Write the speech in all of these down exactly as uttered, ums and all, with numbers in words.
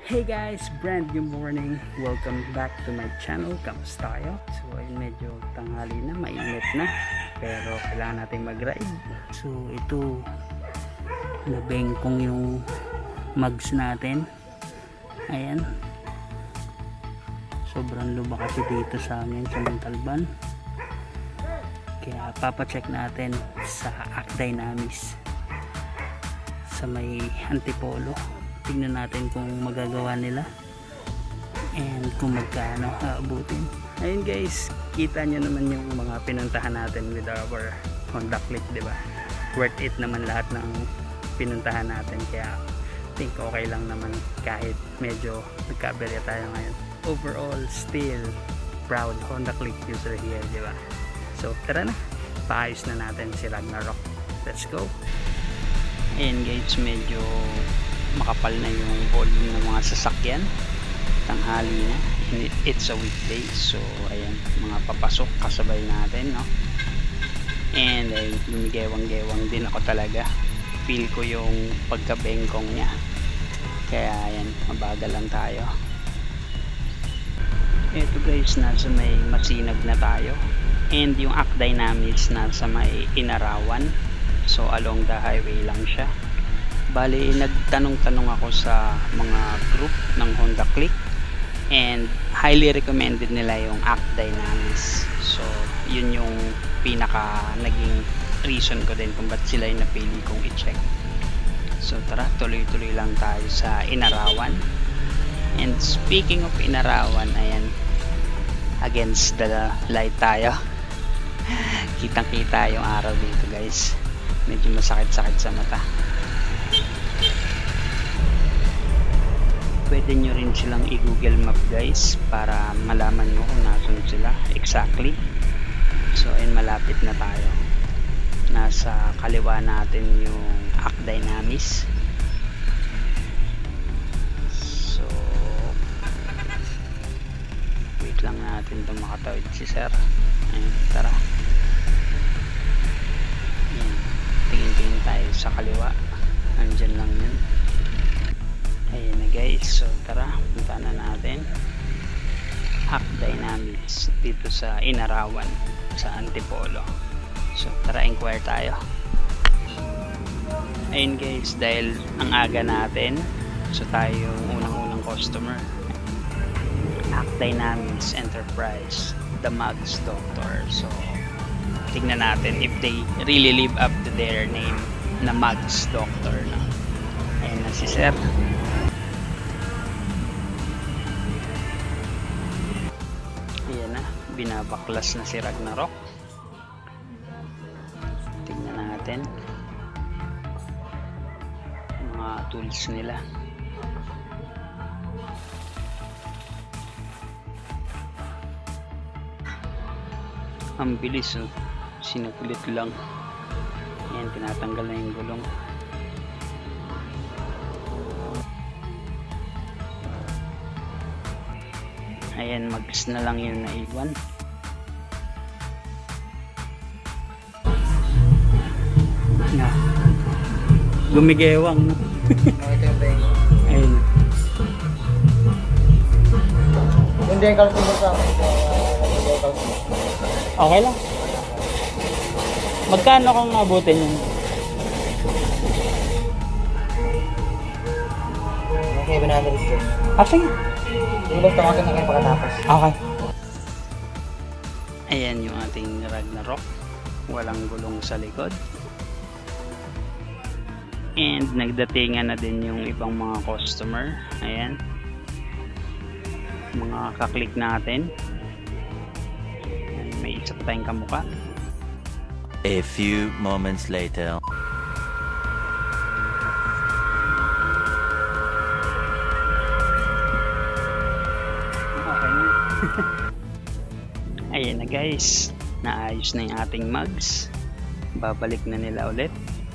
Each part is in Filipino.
Hey guys, brand new morning. Welcome back to my channel. Kamusta tayo? So ayun, medyo tanghali na, mainit na. Pero kailangan natin mag-ride. So ito, nabengkong yung mugs natin. Ayan. Sobrang luba kasi dito sa amin sa Montalban. Kaya papacheck natin sa Act Dynamis sa may Antipolo. Tingnan natin kung magagawa nila and kung magkano aabutin. Ayun guys, kita nyo naman yung mga pinuntahan natin with our Honda Click, diba? Worth it naman lahat ng pinuntahan natin, kaya think okay lang naman kahit medyo nagkaberya tayo ngayon. Overall, still proud Honda Click user here, diba? So tara na, paayos na natin si Ragnarok. Let's go. Ayan guys, medyo makapal na yung volume ng mga sasakyan, tanghali na, it's a weekday. So ayan, mga papasok kasabay natin, no? And ay lumigewang-gewang din ako talaga, feel ko yung pagkabengkong niya, kaya ayan, mabagal lang tayo. Eto guys, nasa may Masinag na tayo, and yung Act Dynamis nasa may Inarawan. So along the highway lang siya. Bali, nagtanong-tanong ako sa mga group ng Honda Click and highly recommended nila yung Act Dynamis. So yun yung pinaka naging reason ko din kung ba't sila yung napili kong i-check. So tara, tuloy-tuloy lang tayo sa Inarawan. And speaking of Inarawan, ayan, against the light tayo. Kitang-kita yung araw dito guys. Medyo masakit-sakit sa mata. Pwede nyo rin silang i-google map guys para malaman nyo kung nasun sila exactly. So ayun, malapit na tayo. Nasa kaliwa natin yung Act Dynamis. So wait lang natin itong makatawid si sir. Ayun, tara. Ayan, tingin-tingin tayo sa kaliwa. Andyan lang yun. Ayan na guys, so tara, punta na natin Act Dynamis dito sa Inarawan sa Antipolo. So tara, inquire tayo. Ayun guys, dahil ang aga natin, so tayo yung unang-unang customer. Act Dynamis Enterprise, the Mugs Doctor. So tignan natin if they really live up to their name na Mugs Doctor, no? Ayan na si sir. Ayan na, binabaklas na si Ragnarok. Tingnan natin mga tools nila. Ang bilis, oh. Sinakulit lang. Ayan, tinatanggal na yung gulong. Ayan, mags na lang yung naiwan. Na. Gumigewang. Ayun. Hindi yung kalsimo sa akin. Okay lang. Magkano kung abutin yun? Okay, banana rin. Ah, sige. Yung basta tawagan na kayo pagkatapos. Okay. Ayan yung ating Ragnarok. Walang gulong sa likod. And nagdatingan na din yung ibang mga customer. Ayan. Mga kaklik natin. Ayan, may isa pa tayong kamukha. A few moments later. Ayan na guys, naayos na yung ating mugs. Babalik na nila ulit.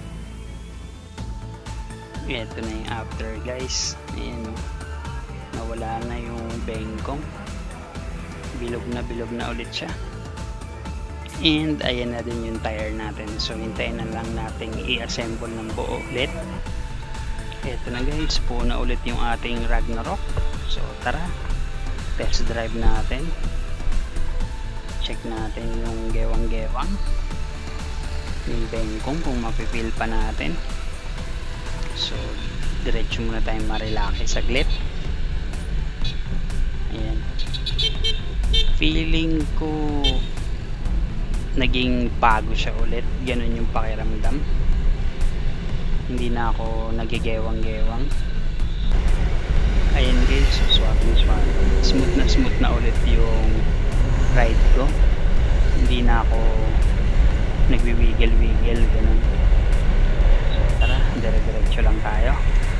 Ito na yung after guys. Ayan, nawala na yung bengkong. Bilog na bilog na ulit siya. And ayan na din yung tire natin. So hintayin na lang natin i-assemble ng buo ulit. eto na guys, po na ulit yung ating Ragnarok. So tara, test drive natin. Check natin yung gewang-gewang, yung bengkong kung mapipil pa natin. So diretso muna tayong Marilaki saglit. Ayan, feeling ko naging bago siya ulit, ganun yung pakiramdam. Hindi na ako nagigewang-gewang. Ayan guys, swap na swap, smooth na smooth na ulit yung ride ko. Hindi na ako nagwiwiggle-wiggle, ganun. So tara, dire-diretso lang tayo.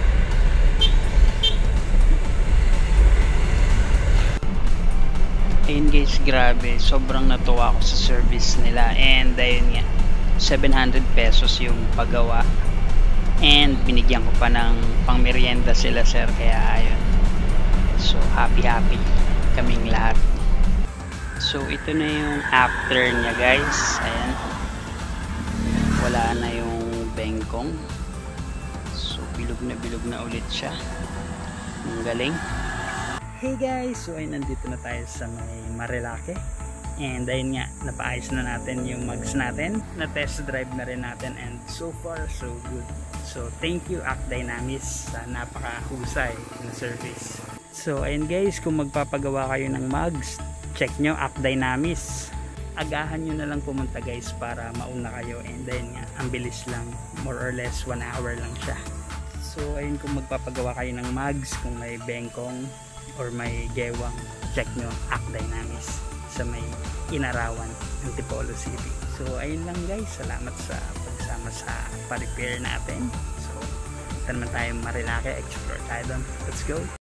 Ayun guys, grabe, sobrang natuwa ako sa service nila. And ayun nga, seven hundred pesos yung paggawa, and binigyan ko pa ng pang merienda sila sir, kaya ayun, so happy happy kaming lahat. So ito na yung after nya guys. Ayan, wala na yung bengkong, so bilog na bilog na ulit siya. Ang galing. Hey guys, so ay nandito na tayo sa may Marilaki, and ayun nga, napaayos na natin yung mugs natin, na test drive na rin natin, and so far so good. So thank you Act Dynamis sa napakahusay na service. So ayun guys, kung magpapagawa kayo ng mugs, check nyo Act Dynamis. Agahan nyo na lang pumunta guys para mauna kayo, and ayun nga, ang bilis lang, more or less one hour lang siya. So ayun, kung magpapagawa kayo ng mugs, kung may bengkong or may gewang, check nyo Act Dynamis sa may Inarawan, Antipolo City. So ayun lang guys, salamat sa pagsama sa pa-repair natin. So ito naman tayo Marilaki, explore tayo doon. Let's go!